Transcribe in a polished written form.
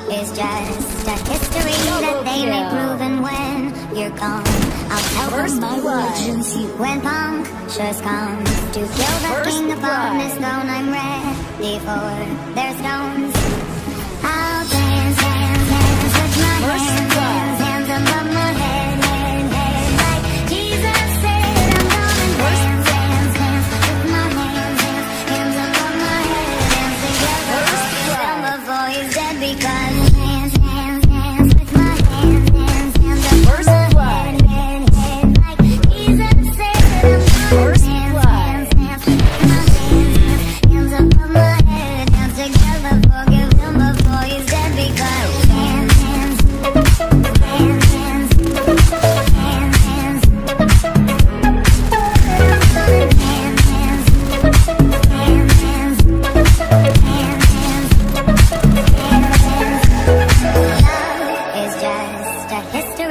is just a history that they may prove, and when you're gone, I'll tell them my legends. When punctures come to kill the king upon his throne, I'm ready for their stones. I'll dance, dance, dance with my hands, hands, hands above my head, head, head. Like Jesus said, I'm gonna dance, dance, dance with my hands, hands, hands above my head. Dance together before he's dead, because dance, dance, dance with my hands, hands, hands above my head, head, head. Like Jesus said, I'm gonna dance, dance, dance with my hands, hands above my head. Dance together, forgive him before he's dead, because dance, dance, dance, dance, dance, dance. Love is just a history